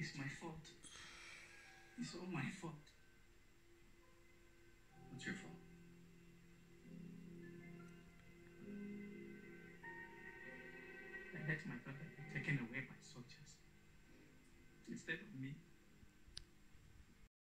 It's my fault. It's all my fault. What's your fault? I let my brother be taken away by soldiers instead of me.